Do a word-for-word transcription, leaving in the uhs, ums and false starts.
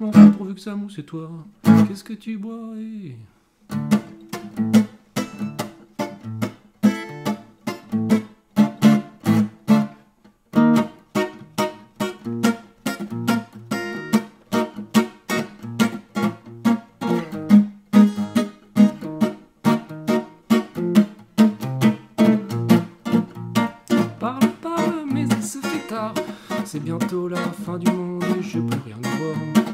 m'en fous pourvu que ça mousse et toi, qu'est-ce que tu bois et... Parle, parle, mais il se fait tard. C'est bientôt la fin du monde et je peux plus rien y voir.